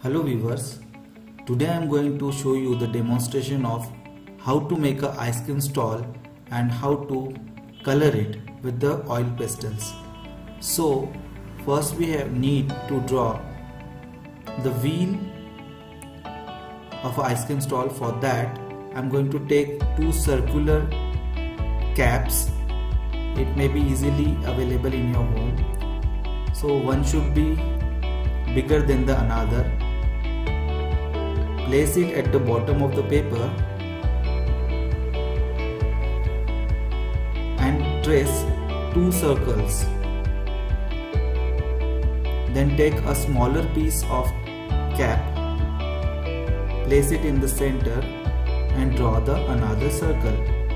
Hello viewers, today I am going to show you the demonstration of how to make a ice cream stall and how to color it with the oil pastels. So first we need to draw the wheel of an ice cream stall. For that I am going to take two circular caps. It may be easily available in your home. So one should be bigger than the another. Place it at the bottom of the paper and trace two circles. Then take a smaller piece of cap, place it in the center and draw the another circle.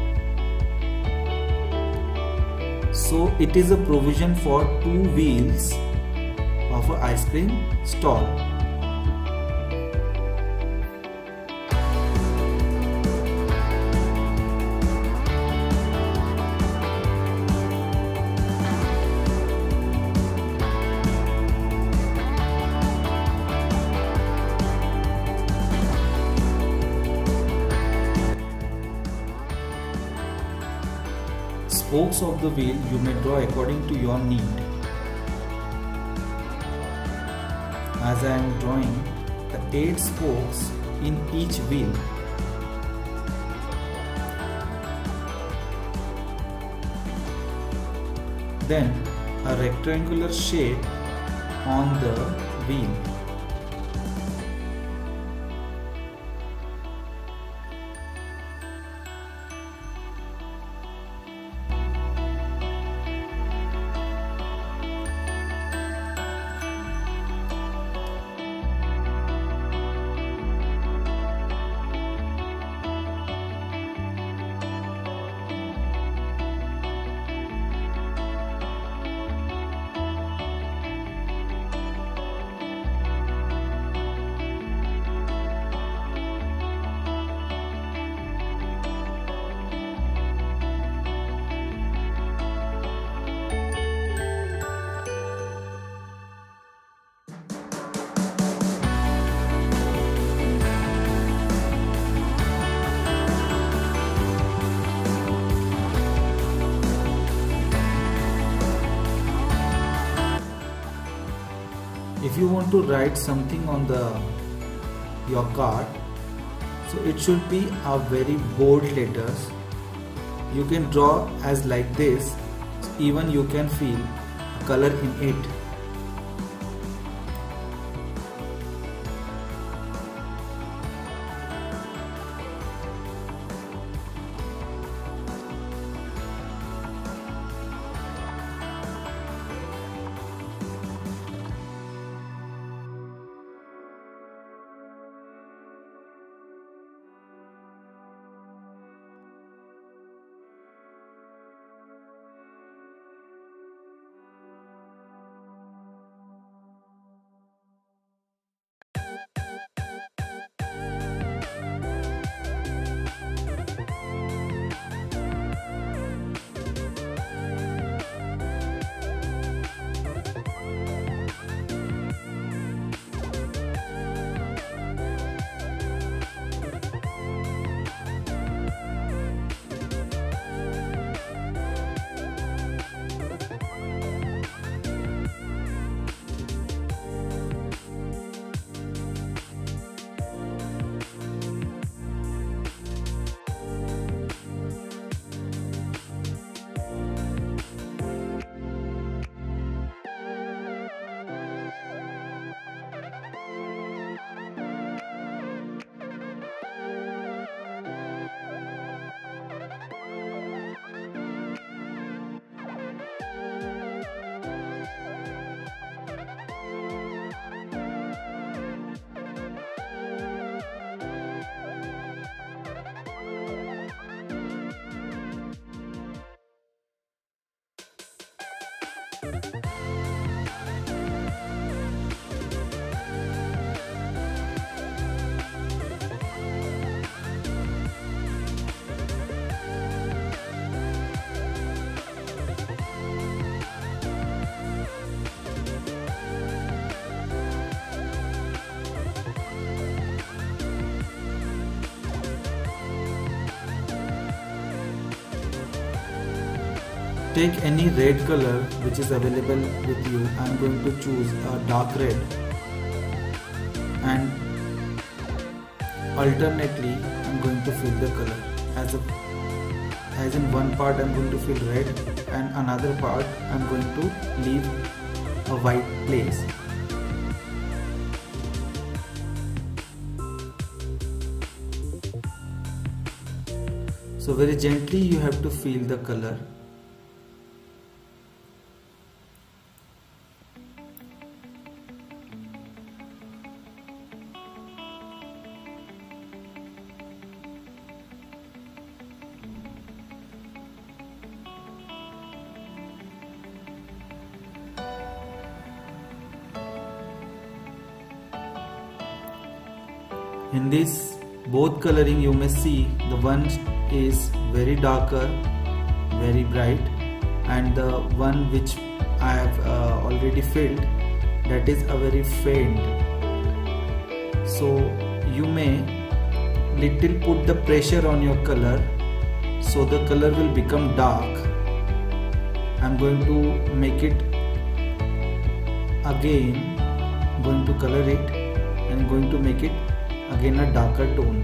So it is a provision for two wheels of an ice cream stall. Spokes of the wheel you may draw according to your need. As I am drawing the 8 spokes in each wheel. Then a rectangular shape on the wheel. If you want to write something on your card, so it should be a very bold letters. You can draw as like this, even you can feel color in it. take any red color which is available with you. I am going to choose a dark red, and alternately I am going to fill the color. As in one part I am going to fill red, and another part I am going to leave a white place. So very gently you have to feel the color. In this both coloring you may see the one is very darker, very bright, and the one which I have already filled, that is a very faint. So you may little put the pressure on your color, so the color will become dark. I am going to make it again, going to color it and going to make it again a darker tone.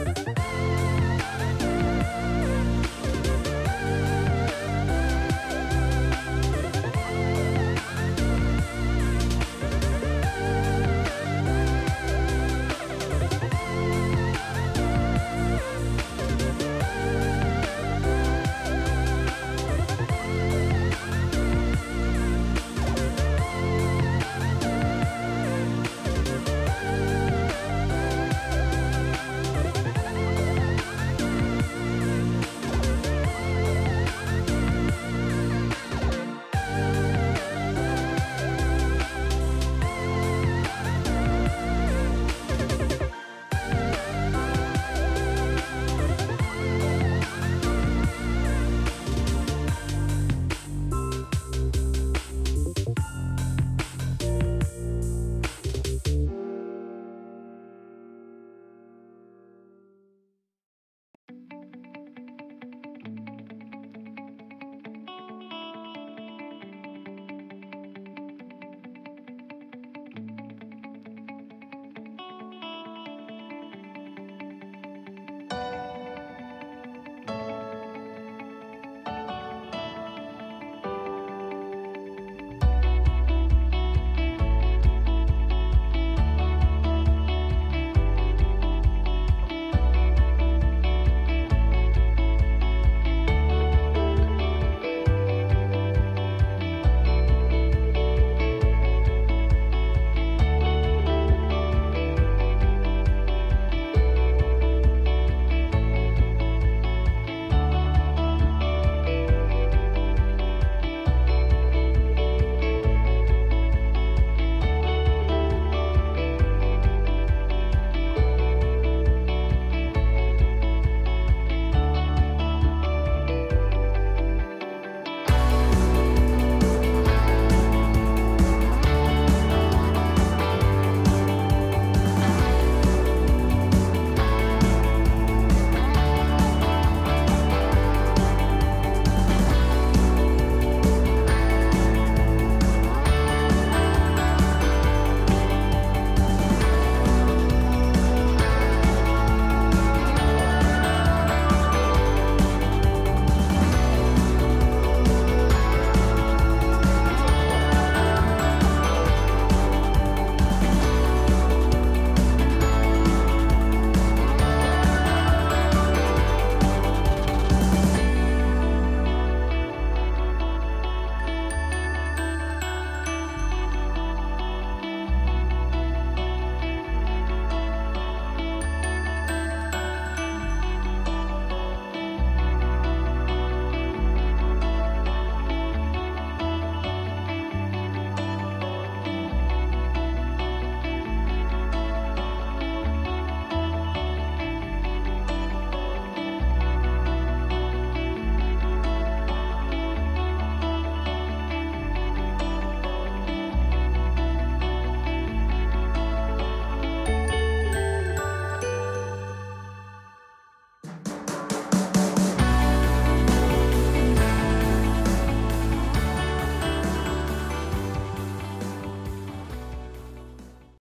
you.